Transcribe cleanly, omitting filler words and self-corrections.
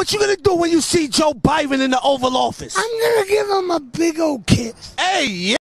what you gonna do when you see Joe Biden in the Oval Office? I'm gonna give him a big old kiss. Hey, yeah.